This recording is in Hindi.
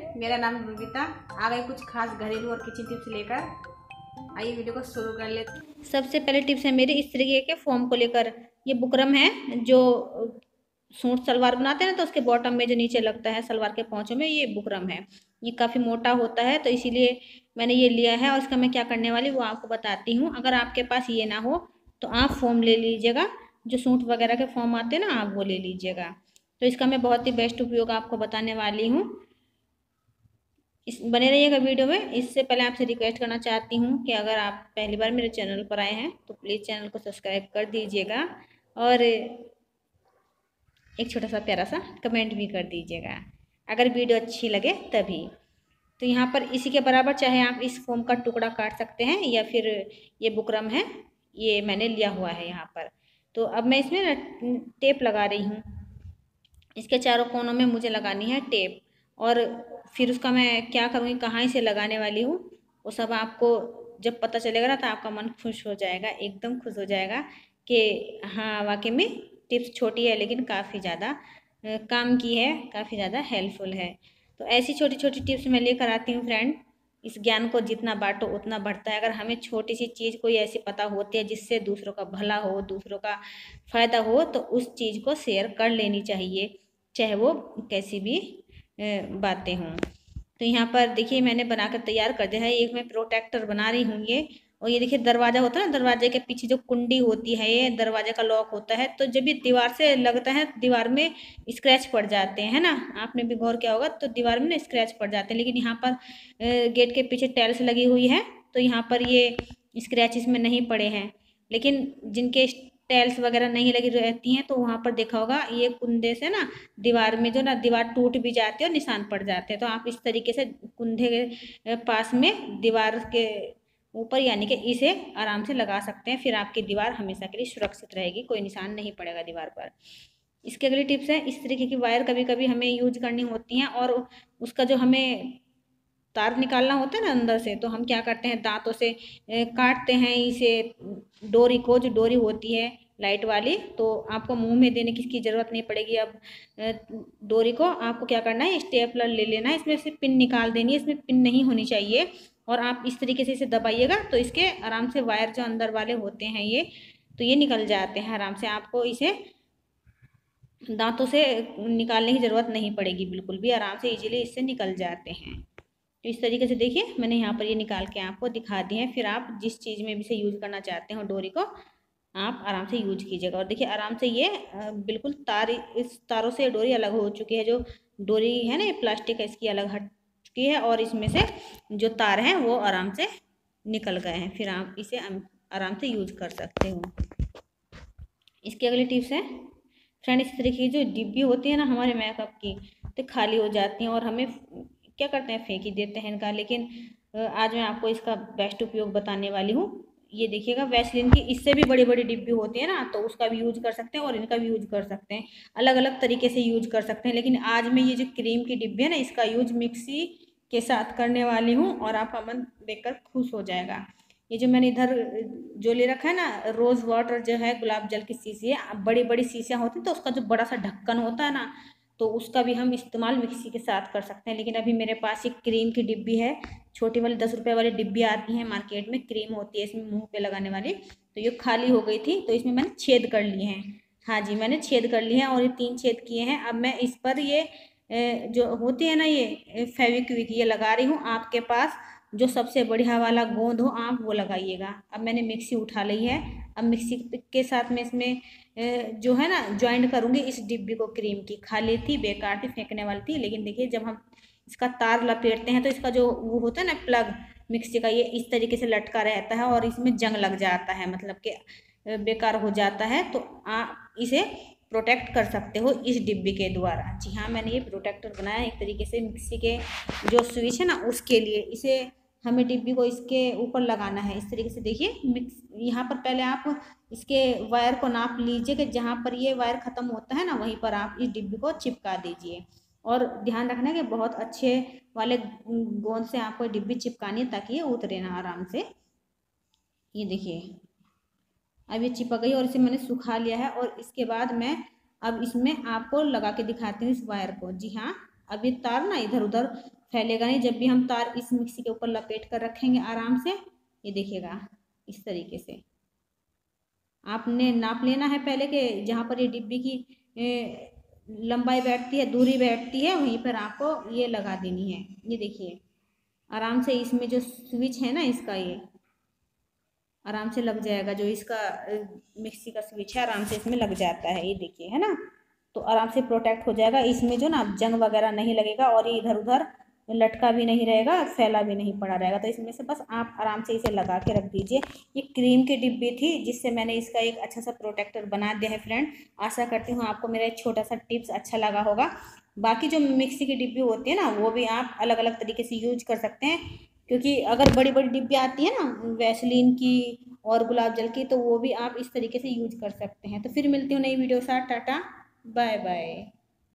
मेरा नाम रूबिता। आ गई कुछ खास घरेलू और किचन टिप्स लेकर। आइए वीडियो को शुरू कर लेते। सबसे पहले टिप्स है मेरी इस तरीके के फॉर्म को लेकर। ये बुकरम है जो सूट सलवार बनाते हैं ना, तो उसके बॉटम में जो नीचे लगता है सलवार के पौंचों में, ये बुकरम है। ये काफ़ी मोटा होता है, तो इसीलिए मैंने ये लिया है। और इसका मैं क्या करने वाली वो आपको बताती हूँ। अगर आपके पास ये ना हो तो आप फॉर्म ले लीजिएगा, जो सूट वगैरह के फॉर्म आते हैं ना, आप वो ले लीजिएगा। तो इसका मैं बहुत ही बेस्ट उपयोग आपको बताने वाली हूँ। इस बने रहिएगा वीडियो में। इससे पहले आपसे रिक्वेस्ट करना चाहती हूँ कि अगर आप पहली बार मेरे चैनल पर आए हैं तो प्लीज़ चैनल को सब्सक्राइब कर दीजिएगा और एक छोटा सा प्यारा सा कमेंट भी कर दीजिएगा अगर वीडियो अच्छी लगे तभी। तो यहाँ पर इसी के बराबर चाहे आप इस फोम का टुकड़ा काट सकते हैं, या फिर ये बुकरम है, ये मैंने लिया हुआ है यहाँ पर। तो अब मैं इसमें ना टेप लगा रही हूँ। इसके चारों कोनों में मुझे लगानी है टेप। और फिर उसका मैं क्या करूँगी, कहाँ इसे लगाने वाली हूँ, वो सब आपको जब पता चलेगा ना तो आपका मन खुश हो जाएगा, एकदम खुश हो जाएगा कि हाँ वाकई में टिप्स छोटी है लेकिन काफ़ी ज़्यादा काम की है, काफ़ी ज़्यादा हेल्पफुल है। तो ऐसी छोटी छोटी टिप्स मैं लेकर आती हूँ फ्रेंड। इस ज्ञान को जितना बांटो उतना बढ़ता है। अगर हमें छोटी सी चीज़ कोई ऐसी पता होती है जिससे दूसरों का भला हो, दूसरों का फ़ायदा हो, तो उस चीज़ को शेयर कर लेनी चाहिए, चाहे वो कैसी भी बातें हों। तो यहाँ पर देखिए मैंने बनाकर तैयार कर दिया है। एक मैं प्रोटेक्टर बना रही हूँ ये। और ये देखिए दरवाज़ा होता है ना, दरवाजे के पीछे जो कुंडी होती है, ये दरवाजे का लॉक होता है। तो जब ये दीवार से लगता है, दीवार में स्क्रैच पड़ जाते हैं, है ना। आपने भी गौर किया होगा, तो दीवार में ना स्क्रैच पड़ जाते हैं। लेकिन यहाँ पर गेट के पीछे टाइल्स लगी हुई है, तो यहाँ पर ये स्क्रैच इसमें नहीं पड़े हैं। लेकिन जिनके टाइल्स वगैरह नहीं लगी रहती हैं, तो वहाँ पर देखा होगा ये कुंदे से ना दीवार में जो ना दीवार टूट भी जाती है और निशान पड़ जाते हैं। तो आप इस तरीके से कुंदे के पास में दीवार के ऊपर यानी कि इसे आराम से लगा सकते हैं। फिर आपकी दीवार हमेशा के लिए सुरक्षित रहेगी, कोई निशान नहीं पड़ेगा दीवार पर। इसकी अगली टिप्स है, इस तरीके की वायर कभी कभी हमें यूज करनी होती हैं और उसका जो हमें तार निकालना होता है ना अंदर से, तो हम क्या करते हैं, दांतों से काटते हैं इसे, डोरी को, जो डोरी होती है लाइट वाली। तो आपको मुंह में देने की इसकी ज़रूरत नहीं पड़ेगी। अब डोरी को आपको क्या करना है, स्टेपलर ले लेना है, इसमें से पिन निकाल देनी है। इसमें पिन नहीं होनी चाहिए। और आप इस तरीके से इसे दबाइएगा तो इसके आराम से वायर जो अंदर वाले होते हैं ये, तो ये निकल जाते हैं आराम से। आपको इसे दांतों से निकालने की ज़रूरत नहीं पड़ेगी, बिल्कुल भी आराम से इजीली इससे निकल जाते हैं। तो इस तरीके से देखिए मैंने यहाँ पर ये निकाल के आपको दिखा दिए हैं। फिर आप जिस चीज़ में भी इसे यूज़ करना चाहते हो डोरी को, आप आराम से यूज कीजिएगा। और देखिए आराम से ये बिल्कुल तार, इस तारों से डोरी अलग हो चुकी है। जो डोरी है ना ये प्लास्टिक है, इसकी अलग हट चुकी है और इसमें से जो तार हैं वो आराम से निकल गए हैं। फिर आप इसे आराम से यूज कर सकते हो। इसकी अगली टिप्स है फ्रेंड, इस तरीके की जो डिब्बी होती है ना हमारे मेकअप की, तो खाली हो जाती हैं और हमें क्या करते हैं, फेंक ही देते हैं इनका। लेकिन आज मैं आपको इसका बेस्ट उपयोग बताने वाली हूँ। ये देखिएगा वैसलीन की इससे भी बड़ी बड़ी डिब्बी होती है ना, तो उसका भी यूज कर सकते हैं और इनका भी यूज कर सकते हैं। अलग अलग तरीके से यूज कर सकते हैं। लेकिन आज मैं ये जो क्रीम की डिब्बी है ना, इसका यूज मिक्सी के साथ करने वाली हूँ और आपका मन देखकर खुश हो जाएगा। ये जो मैंने इधर जो ले रखा है ना, रोज़ वाटर जो है, गुलाब जल की शीशी है। बड़ी बड़ी शीशियाँ होती हैं तो उसका जो बड़ा सा ढक्कन होता है ना, तो उसका भी हम इस्तेमाल मिक्सी के साथ कर सकते हैं। लेकिन अभी मेरे पास एक क्रीम की डिब्बी है, छोटी वाली 10 रुपये वाली डिब्बी आती है मार्केट में, क्रीम होती है इसमें मुंह पे लगाने वाली। तो ये खाली हो गई थी, तो इसमें मैंने छेद कर लिए हैं। हाँ जी, मैंने छेद कर लिए हैं और ये 3 छेद किए हैं। अब मैं इस पर ये जो होती है ना ये फेविक्विक, ये लगा रही हूँ। आपके पास जो सबसे बढ़िया वाला गोंद हो आप वो लगाइएगा। अब मैंने मिक्सी उठा ली है। अब मिक्सी के साथ में इसमें जो है ना ज्वाइंट करूँगी इस डिब्बी को। क्रीम की खाली थी, बेकार थी, फेंकने वाली थी। लेकिन देखिए जब हम इसका तार लपेटते हैं तो इसका जो वो होता है ना प्लग मिक्सी का, ये इस तरीके से लटका रहता है और इसमें जंग लग जाता है, मतलब कि बेकार हो जाता है। तो आप इसे प्रोटेक्ट कर सकते हो इस डिब्बी के द्वारा। जी हाँ, मैंने ये प्रोटेक्टर बनाया एक तरीके से मिक्सी के जो स्विच है ना उसके लिए। इसे हमें डिब्बी को इसके ऊपर लगाना है इस तरीके से। देखिए मिक्स, यहाँ पर पहले आप इसके वायर को नाप लीजिए कि जहाँ पर ये वायर ख़त्म होता है ना वहीं पर आप इस डिब्बी को चिपका दीजिए। और ध्यान रखना कि बहुत अच्छे वाले गोंद से आपको डिब्बी चिपकानी है ताकि ये उतरे ना आराम से। ये देखिए अब ये चिपक गई और इसे मैंने सुखा लिया है। और इसके बाद मैं अब इसमें आपको लगा के दिखाती हूँ इस वायर को। जी हाँ, अभी तार ना इधर उधर फैलेगा नहीं। जब भी हम तार इस मिक्सी के ऊपर लपेट कर रखेंगे आराम से, ये देखिएगा इस तरीके से आपने नाप लेना है पहले के जहाँ पर ये डिब्बी की लंबाई बैठती है, दूरी बैठती है, वहीं पर आपको ये लगा देनी है। ये देखिए आराम से इसमें जो स्विच है ना इसका, ये आराम से लग जाएगा। जो इसका मिक्सी का स्विच है आराम से इसमें लग जाता है, ये देखिए है ना। तो आराम से प्रोटेक्ट हो जाएगा, इसमें जो ना जंग वगैरह नहीं लगेगा और ये इधर उधर लटका भी नहीं रहेगा, फैला भी नहीं पड़ा रहेगा। तो इसमें से बस आप आराम से इसे लगा के रख दीजिए। ये क्रीम की डिब्बी थी जिससे मैंने इसका एक अच्छा सा प्रोटेक्टर बना दिया है फ्रेंड। आशा करती हूँ आपको मेरा एक छोटा सा टिप्स अच्छा लगा होगा। बाकी जो मिक्सी की डिब्बी होती है ना वो भी आप अलग अलग तरीके से यूज कर सकते हैं, क्योंकि अगर बड़ी बड़ी डिब्बी आती है ना वैसलीन की और गुलाब जल की, तो वो भी आप इस तरीके से यूज कर सकते हैं। तो फिर मिलती हूँ नई वीडियो के साथ। Tata bye bye.